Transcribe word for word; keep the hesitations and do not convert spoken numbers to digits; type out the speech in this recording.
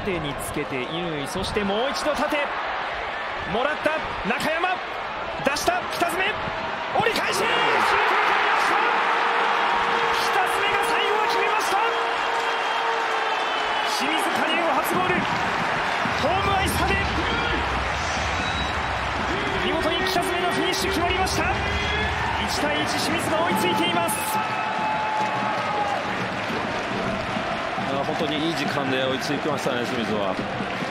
縦につけて乾、そしてもう一度縦、もらった中山、出した北爪、折り返し、決めてました。北爪が最後は決めました。清水加入初ゴール、ホームアイスタで見事に北爪のフィニッシュ決まりました。いち対いち、清水が追いついています。 本当にいい時間で追いつきましたね、清水は。